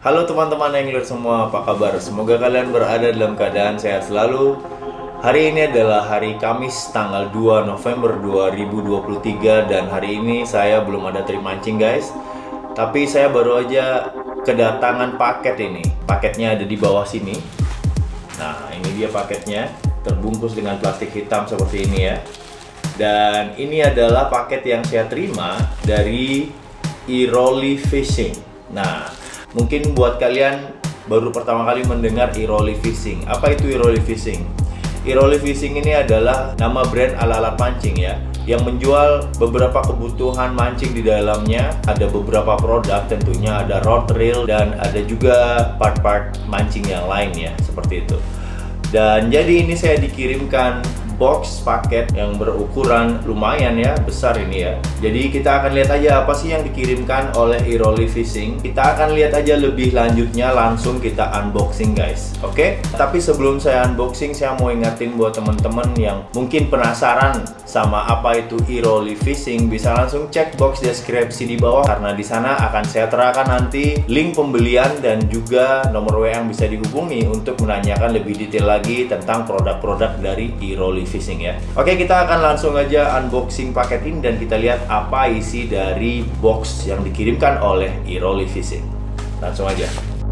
Halo teman-teman angler semua, apa kabar? Semoga kalian berada dalam keadaan sehat selalu. Hari ini adalah hari Kamis tanggal 2 November 2023 dan hari ini saya belum ada trip mancing guys. Tapi saya baru aja kedatangan paket ini. Paketnya ada di bawah sini. Nah, ini dia paketnya, terbungkus dengan plastik hitam seperti ini ya. Dan ini adalah paket yang saya terima dari Iroli Fishing. Nah, mungkin buat kalian baru pertama kali mendengar Iroli Fishing. Apa itu Iroli Fishing? Iroli Fishing ini adalah nama brand alat-alat mancing ya, yang menjual beberapa kebutuhan mancing di dalamnya. Ada beberapa produk, tentunya ada rod, reel, dan ada juga part-part mancing yang lain ya, seperti itu. Dan jadi ini saya dikirimkan box paket yang berukuran lumayan ya, besar ini ya. Jadi kita akan lihat aja apa sih yang dikirimkan oleh Iroli Fishing. Kita akan lihat aja lebih lanjutnya, langsung kita unboxing guys. Oke? Tapi sebelum saya unboxing, saya mau ingatin buat teman-teman yang mungkin penasaran sama apa itu Iroli Fishing, bisa langsung cek box deskripsi di bawah, karena di sana akan saya terapkan nanti link pembelian dan juga nomor WA yang bisa dihubungi untuk menanyakan lebih detail lagi tentang produk-produk dari Iroli Fishing ya. Oke, kita akan langsung aja unboxing paket ini dan kita lihat apa isi dari box yang dikirimkan oleh Iroli Fishing. Langsung aja.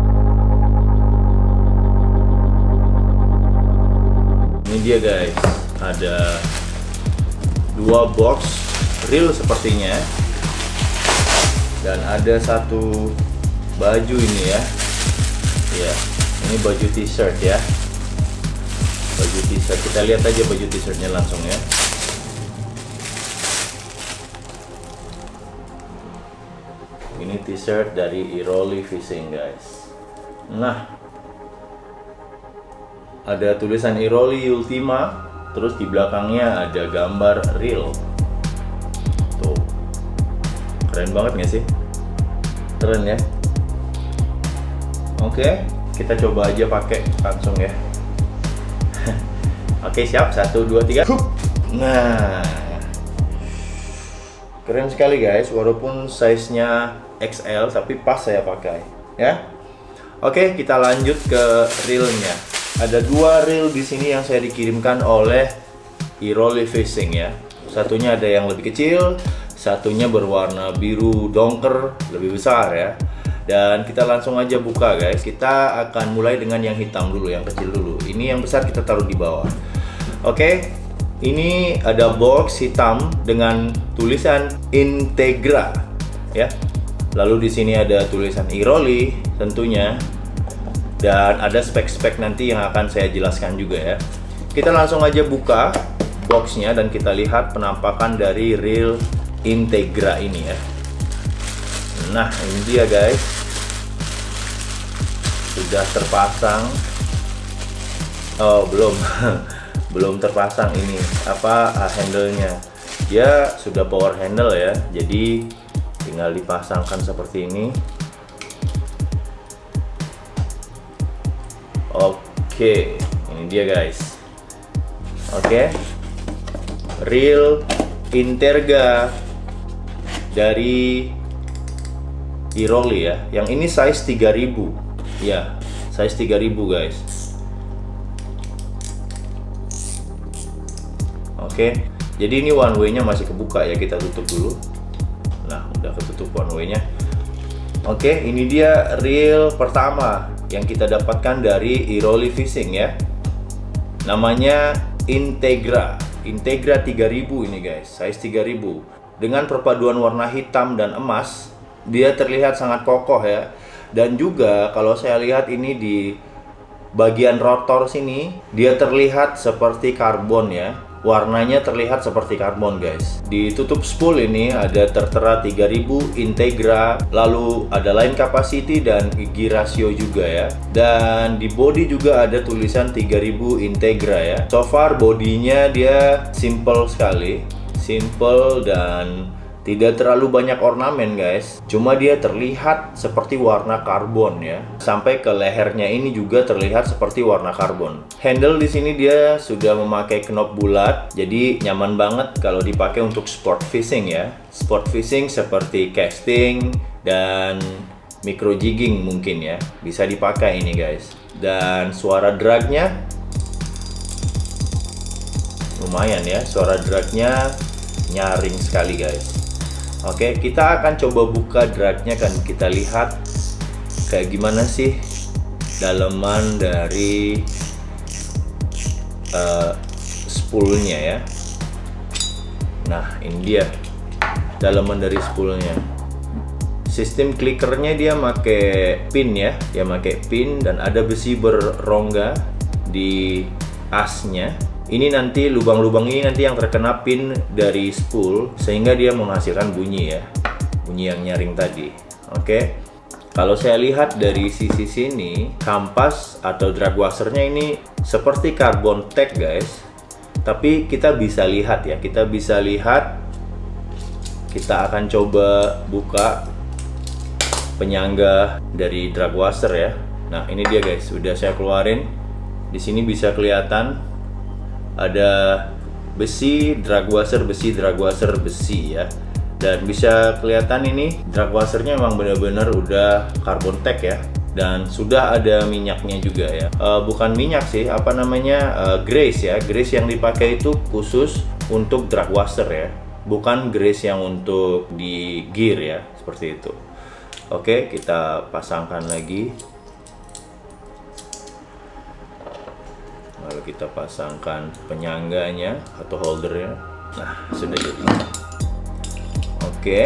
Ini dia guys, ada dua box reel sepertinya, dan ada satu baju ini ya. Ya, ini baju t-shirt ya. Baju t-shirt, kita lihat aja baju t-shirtnya langsung ya. Ini t-shirt dari Iroli Fishing guys. Nah, ada tulisan Iroli Ultima, terus di belakangnya ada gambar reel. Tuh, keren banget nggak sih? Keren ya. Oke, kita coba aja pakai langsung ya. Oke, siap, 1, 2, 3. Nah, keren sekali guys, walaupun size-nya XL tapi pas saya pakai ya. Oke, kita lanjut ke reelnya. Ada dua reel di sini yang saya dikirimkan oleh Iroli Fishing ya. Satunya ada yang lebih kecil, satunya berwarna biru dongker lebih besar ya. Dan kita langsung aja buka guys. Kita akan mulai dengan yang hitam dulu, yang kecil dulu. Ini yang besar kita taruh di bawah. Oke, ini ada box hitam dengan tulisan Integra ya. Lalu di sini ada tulisan Iroli tentunya, dan ada spek-spek nanti yang akan saya jelaskan juga ya. Kita langsung aja buka boxnya dan kita lihat penampakan dari reel Integra ini ya. Nah, ini dia guys, sudah terpasang. Oh, belum. Belum terpasang ini apa handle-nya. Ya, sudah power handle ya. Jadi tinggal dipasangkan seperti ini. Oke, ini dia guys. Oke, reel Integra dari Iroli ya. Yang ini size 3000 ya, size 3000 guys. Oke, jadi ini one way nya masih kebuka ya, kita tutup dulu. Nah, udah ketutup one way nya. Oke, ini dia reel pertama yang kita dapatkan dari Iroli Fishing ya. Namanya Integra 3000 ini guys, size 3000. Dengan perpaduan warna hitam dan emas, dia terlihat sangat kokoh ya. Dan juga kalau saya lihat ini di bagian rotor sini, dia terlihat seperti karbon ya. Warnanya terlihat seperti karbon guys. Di tutup spool ini ada tertera 3000 Integra, lalu ada line capacity dan gigi rasio juga ya. Dan di body juga ada tulisan 3000 Integra ya. So far bodinya dia simple sekali, simple dan tidak terlalu banyak ornamen guys. Cuma dia terlihat seperti warna karbon ya. Sampai ke lehernya ini juga terlihat seperti warna karbon. Handle di sini dia sudah memakai knob bulat, jadi nyaman banget kalau dipakai untuk sport fishing ya. Sport fishing seperti casting dan micro jigging mungkin ya, bisa dipakai ini guys. Dan suara dragnya lumayan ya, suara dragnya nyaring sekali guys. Oke, kita akan coba buka dragnya, kan kita lihat kayak gimana sih daleman dari spoolnya ya. Nah, ini dia dalaman dari spoolnya. Sistem clickernya dia pakai pin ya, dia pakai pin dan ada besi berongga di asnya. Ini nanti lubang-lubang ini nanti yang terkena pin dari spool sehingga dia menghasilkan bunyi ya, bunyi yang nyaring tadi. Oke, kalau saya lihat dari sisi sini, kampas atau drag washernya ini seperti carbon tag guys. Tapi kita bisa lihat ya, kita akan coba buka penyangga dari drag washer ya. Nah, ini dia guys, sudah saya keluarin. Di sini bisa kelihatan ada besi drag washer, besi ya. Dan bisa kelihatan ini drag washernya memang benar-benar udah carbon tag ya. Dan sudah ada minyaknya juga ya, bukan minyak sih, apa namanya, grease ya. Grease yang dipakai itu khusus untuk drag washer ya, bukan grease yang untuk di gear ya, seperti itu. Oke, kita pasangkan lagi, lalu kita pasangkan penyangganya atau holdernya. Nah, sudah jadi. Oke.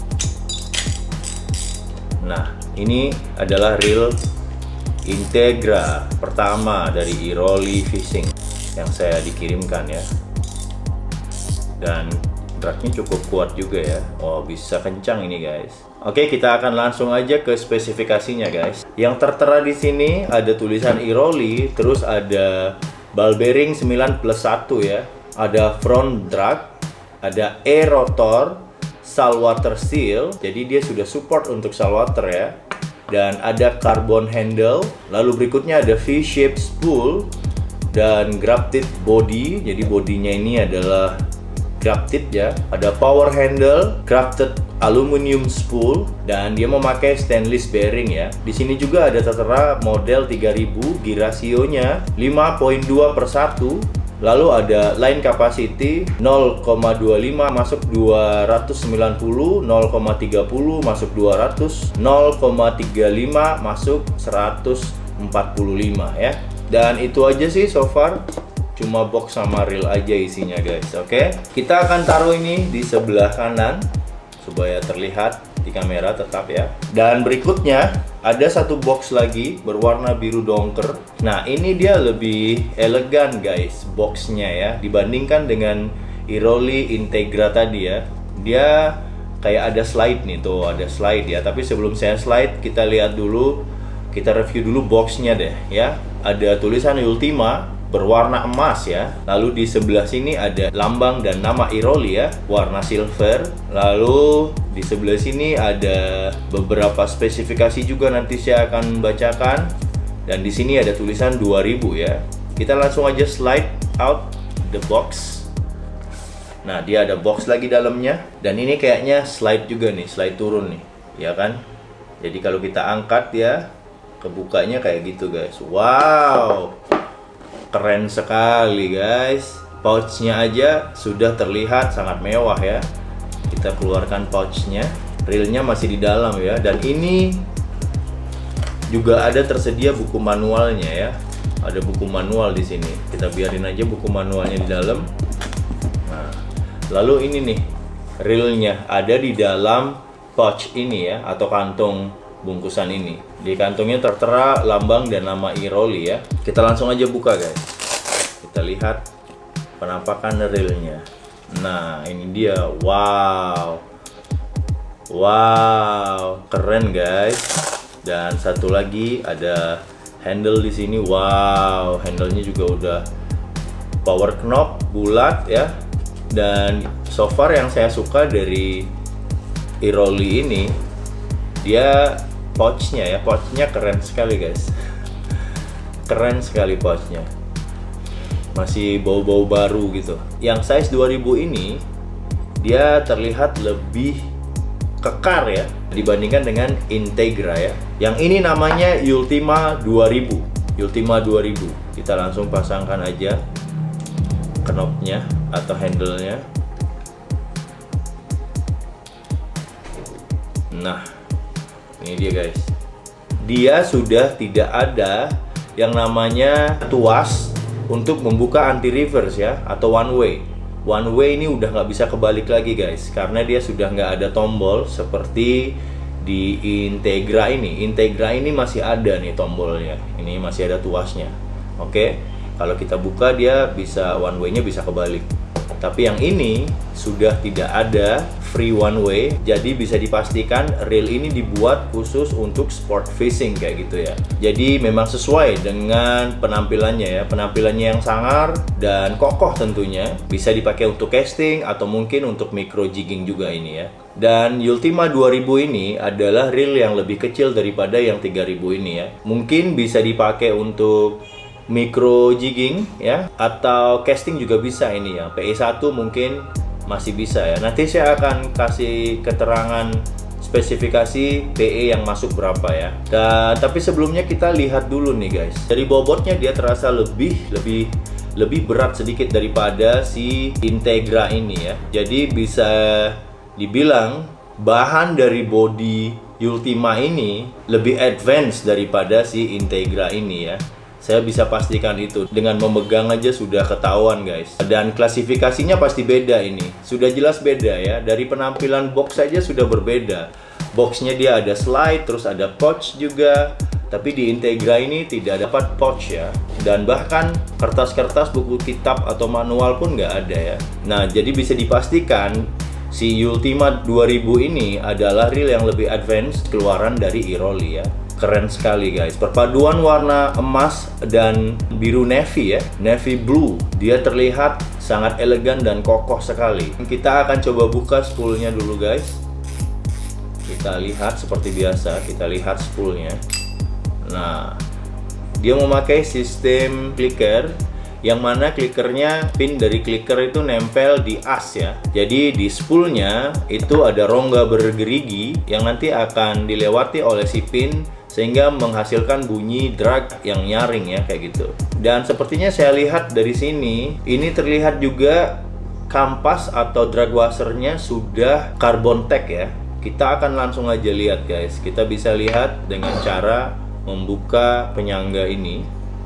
Nah, ini adalah reel Integra pertama dari Iroli Fishing yang saya dikirimkan ya. Dan dragnya cukup kuat juga ya. Oh, bisa kencang ini guys. Oke, kita akan langsung aja ke spesifikasinya guys. Yang tertera di sini ada tulisan Iroli, terus ada ball bearing 9+1 ya. Ada front drag, ada e-rotor, saltwater seal, jadi dia sudah support untuk saltwater ya. Dan ada carbon handle, lalu berikutnya ada V-shape spool dan grafted body, jadi bodinya ini adalah grafted ya. Ada power handle, crafted aluminium spool, dan dia memakai stainless bearing ya. Di sini juga ada tertera model 3000, gear rasionya 5.2/1. Lalu ada line capacity 0,25 masuk 290, 0,30 masuk 200, 0,35 masuk 145 ya. Dan itu aja sih so far, cuma box sama reel aja isinya guys. Oke, kita akan taruh ini di sebelah kanan supaya terlihat di kamera tetap ya. Dan berikutnya ada satu box lagi berwarna biru dongker. Nah, ini dia lebih elegan guys boxnya ya, dibandingkan dengan Iroli Integra tadi ya. Dia kayak ada slide nih, tuh ada slide ya. Tapi sebelum saya slide, kita lihat dulu, kita review dulu boxnya deh ya. Ada tulisan Ultima berwarna emas ya. Lalu di sebelah sini ada lambang dan nama Iroli ya, warna silver. Lalu di sebelah sini ada beberapa spesifikasi juga, nanti saya akan bacakan. Dan di sini ada tulisan 2000 ya. Kita langsung aja slide out the box. Nah, dia ada box lagi dalamnya. Dan ini kayaknya slide juga nih, slide turun nih, ya kan? Jadi kalau kita angkat ya, kebukanya kayak gitu guys. Wow, keren sekali guys. Pouchnya aja sudah terlihat sangat mewah ya. Kita keluarkan pouchnya, reelnya masih di dalam ya. Dan ini juga ada tersedia buku manualnya ya. Ada buku manual di sini. Kita biarin aja buku manualnya di dalam. Nah, lalu ini nih reelnya ada di dalam pouch ini ya, atau kantong bungkusan ini. Di kantongnya tertera lambang dan nama Iroli ya. Kita langsung aja buka guys. Kita lihat penampakan reelnya. Nah, ini dia. Wow, wow, keren guys. Dan satu lagi ada handle di sini. Wow, handlenya juga udah power knob bulat ya. Dan so far yang saya suka dari Iroli ini, dia pouchnya ya, pouchnya keren sekali guys. Keren sekali pouchnya, masih bau-bau baru gitu. Yang size 2000 ini dia terlihat lebih kekar ya dibandingkan dengan Integra ya. Yang ini namanya Ultima 2000. Ultima 2000. Kita langsung pasangkan aja knopnya atau handle-nya. Nah, ini dia guys. Dia sudah tidak ada yang namanya tuas untuk membuka anti reverse ya, atau one way. One way ini udah nggak bisa kebalik lagi guys, karena dia sudah nggak ada tombol seperti di Integra ini. Integra ini masih ada nih tombolnya, ini masih ada tuasnya. Oke, kalau kita buka dia bisa one way-nya bisa kebalik. Tapi yang ini sudah tidak ada free one way, jadi bisa dipastikan reel ini dibuat khusus untuk sport fishing kayak gitu ya. Jadi memang sesuai dengan penampilannya ya, penampilannya yang sangar dan kokoh tentunya. Bisa dipakai untuk casting atau mungkin untuk micro jigging juga ini ya. Dan Ultima 2000 ini adalah reel yang lebih kecil daripada yang 3000 ini ya. Mungkin bisa dipakai untuk micro jigging ya, atau casting juga bisa ini ya. PE1 mungkin masih bisa ya. Nanti saya akan kasih keterangan spesifikasi PE yang masuk berapa ya. Dan tapi sebelumnya kita lihat dulu nih guys. Dari bobotnya dia terasa lebih berat sedikit daripada si Integra ini ya. Jadi bisa dibilang bahan dari body Ultima ini lebih advance daripada si Integra ini ya. Saya bisa pastikan itu, dengan memegang aja sudah ketahuan guys. Dan klasifikasinya pasti beda ini, sudah jelas beda ya. Dari penampilan box saja sudah berbeda. Boxnya dia ada slide, terus ada pouch juga. Tapi di Integra ini tidak dapat pouch ya. Dan bahkan kertas-kertas buku kitab atau manual pun nggak ada ya. Nah, jadi bisa dipastikan si Ultima 2000 ini adalah reel yang lebih advance keluaran dari Iroli ya. Keren sekali guys, perpaduan warna emas dan biru navy ya, navy blue. Dia terlihat sangat elegan dan kokoh sekali. Kita akan coba buka spoolnya dulu guys. Kita lihat seperti biasa, kita lihat spoolnya. Nah, dia memakai sistem clicker, yang mana clickernya, pin dari clicker itu nempel di as ya. Jadi di spoolnya itu ada rongga bergerigi yang nanti akan dilewati oleh si pin, sehingga menghasilkan bunyi drag yang nyaring ya, kayak gitu. Dan sepertinya saya lihat dari sini, ini terlihat juga kampas atau drag washernya sudah carbon tag ya. Kita akan langsung aja lihat guys. Kita bisa lihat dengan cara membuka penyangga ini.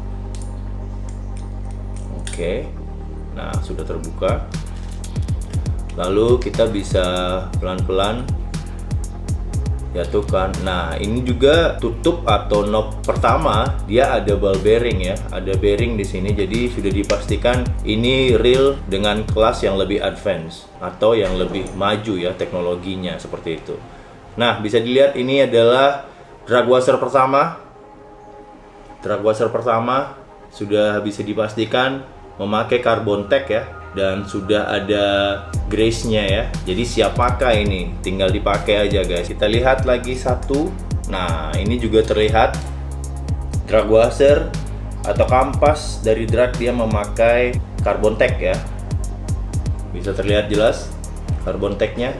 Oke, nah sudah terbuka. Lalu kita bisa pelan-pelan jatuhkan. Nah, ini juga tutup atau knob pertama dia ada ball bearing ya, ada bearing di sini. Jadi sudah dipastikan ini reel dengan kelas yang lebih advance atau yang lebih maju ya teknologinya, seperti itu. Nah, bisa dilihat ini adalah drag washer pertama. Drag washer pertama sudah bisa dipastikan memakai carbon tag ya, dan sudah ada grace-nya ya. Jadi siap pakai ini, tinggal dipakai aja guys. Kita lihat lagi satu. Nah, ini juga terlihat drag washer atau kampas dari drag dia memakai carbon tag ya. Bisa terlihat jelas carbon tag-nya.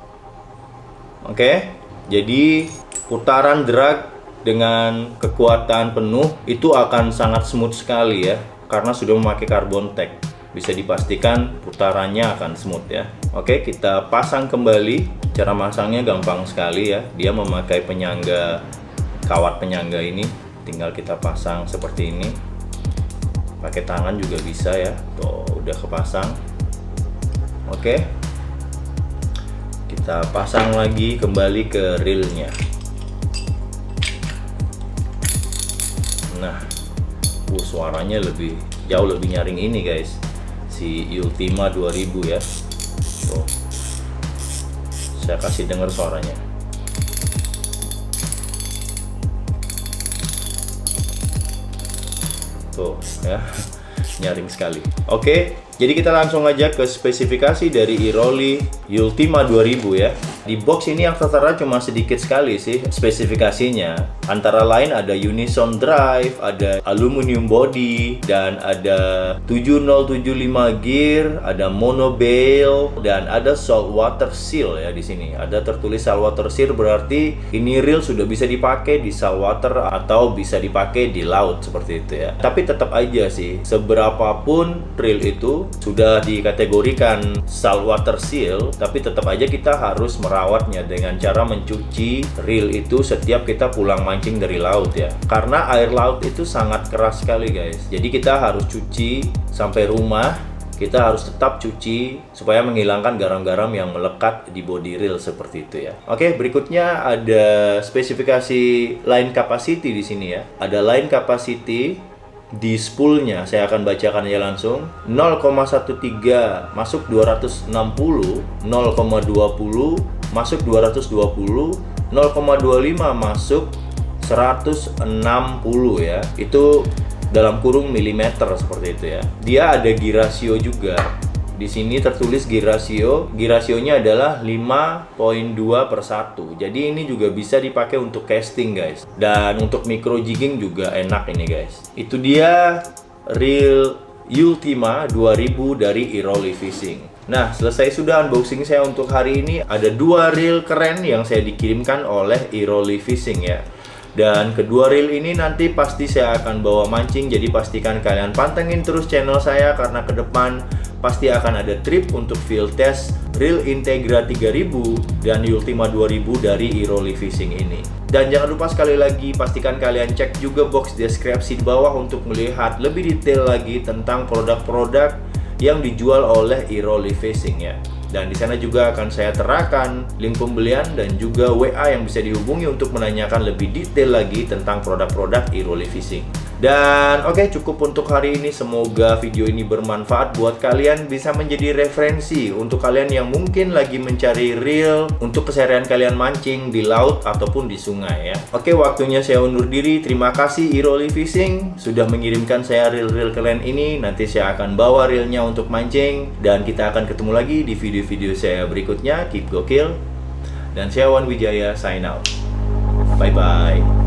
Oke. Jadi putaran drag dengan kekuatan penuh itu akan sangat smooth sekali ya, karena sudah memakai carbon tag. Bisa dipastikan putarannya akan smooth ya. Oke, kita pasang kembali. Cara masangnya gampang sekali ya. Dia memakai penyangga, kawat penyangga ini. Tinggal kita pasang seperti ini. Pakai tangan juga bisa ya. Tuh, udah kepasang. Oke. Kita pasang lagi kembali ke reelnya. Nah, suaranya jauh lebih nyaring ini guys, si Ultima 2000 ya. Tuh, saya kasih dengar suaranya. Tuh ya, nyaring sekali. Oke, Jadi kita langsung aja ke spesifikasi dari Iroli Ultima 2000 ya. Di box ini yang tertera cuma sedikit sekali sih spesifikasinya. Antara lain ada unison drive, ada aluminium body, dan ada 7075 gear, ada mono bail, dan ada saltwater seal ya di sini. Ada tertulis saltwater seal, berarti ini reel sudah bisa dipakai di saltwater atau bisa dipakai di laut seperti itu ya. Tapi tetap aja sih, seberapapun reel itu sudah dikategorikan saltwater seal, tapi tetap aja kita harus merawatnya dengan cara mencuci reel itu setiap kita pulang mancing dari laut ya. Karena air laut itu sangat keras sekali guys. Jadi kita harus cuci sampai rumah. Kita harus tetap cuci supaya menghilangkan garam-garam yang melekat di body reel seperti itu ya. Oke, berikutnya ada spesifikasi line capacity di sini ya. Ada line capacity di spoolnya, saya akan bacakan ya langsung. 0,13 masuk 260, 0,20 masuk 220, 0,25 masuk 160 ya. Itu dalam kurung milimeter seperti itu ya. Dia ada gear ratio juga. Di sini tertulis gear ratio. Gear rasionya adalah 5.2/1. Jadi ini juga bisa dipakai untuk casting guys. Dan untuk micro jigging juga enak ini guys. Itu dia reel Ultima 2000 dari Iroli Fishing. Nah, selesai sudah unboxing saya untuk hari ini. Ada 2 reel keren yang saya dikirimkan oleh Iroli Fishing ya. Dan kedua reel ini nanti pasti saya akan bawa mancing. Jadi pastikan kalian pantengin terus channel saya, karena ke depan pasti akan ada trip untuk field test reel Integra 3000 dan Ultima 2000 dari Iroli Fishing ini. Dan jangan lupa sekali lagi pastikan kalian cek juga box deskripsi di bawah untuk melihat lebih detail lagi tentang produk-produk yang dijual oleh Iroli Fishing ya. Dan di sana juga akan saya terakan link pembelian dan juga WA yang bisa dihubungi untuk menanyakan lebih detail lagi tentang produk-produk Iroli Fishing. Dan oke, cukup untuk hari ini. Semoga video ini bermanfaat buat kalian, bisa menjadi referensi untuk kalian yang mungkin lagi mencari reel untuk keseharian kalian mancing di laut ataupun di sungai ya. Oke, waktunya saya undur diri. Terima kasih Iroli Fishing sudah mengirimkan saya reel-reel keren ini. Nanti saya akan bawa reelnya untuk mancing, dan kita akan ketemu lagi di video-video saya berikutnya. Keep gokil. Dan saya Wan Wijaya sign out. Bye bye.